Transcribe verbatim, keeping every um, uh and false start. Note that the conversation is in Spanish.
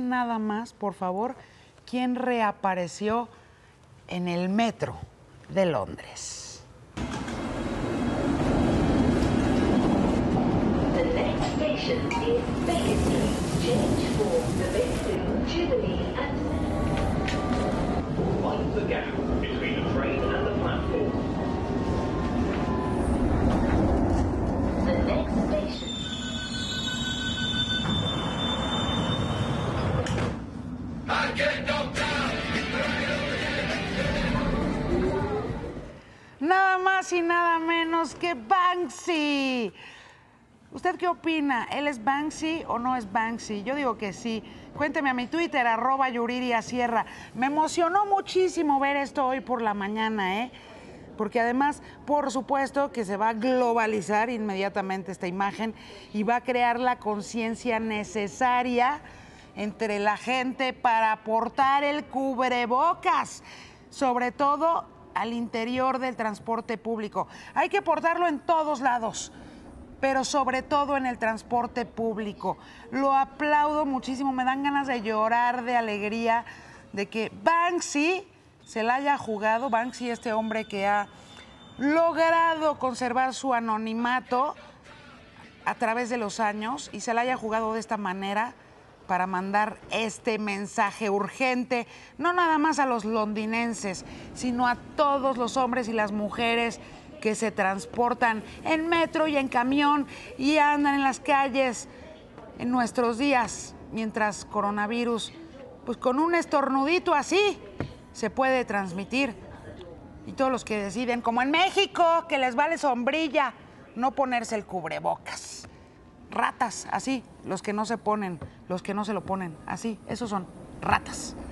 vean nada más, por favor, quién reapareció en el metro de Londres. The next station is Bakerloo. Change for the Bakerloo, Jubilee and Mind the gap between the train and the platform. the next station. Nada más y nada menos que Banksy. ¿Usted qué opina? ¿Él es Banksy o no es Banksy? Yo digo que sí. Cuénteme a mi Twitter, arroba Yuriria Sierra. Me emocionó muchísimo ver esto hoy por la mañana, ¿eh? Porque además, por supuesto, que se va a globalizar inmediatamente esta imagen y va a crear la conciencia necesaria entre la gente para portar el cubrebocas, sobre todo al interior del transporte público. Hay que portarlo en todos lados, pero sobre todo en el transporte público. Lo aplaudo muchísimo, me dan ganas de llorar de alegría de que Banksy se la haya jugado, Banksy, este hombre que ha logrado conservar su anonimato a través de los años y se la haya jugado de esta manera para mandar este mensaje urgente, no nada más a los londinenses, sino a todos los hombres y las mujeres que se transportan en metro y en camión y andan en las calles en nuestros días, mientras coronavirus, pues con un estornudito así, se puede transmitir. Y todos los que deciden, como en México, que les vale sombrilla, no ponerse el cubrebocas. Ratas, así, los que no se ponen, los que no se lo ponen, así, esos son ratas.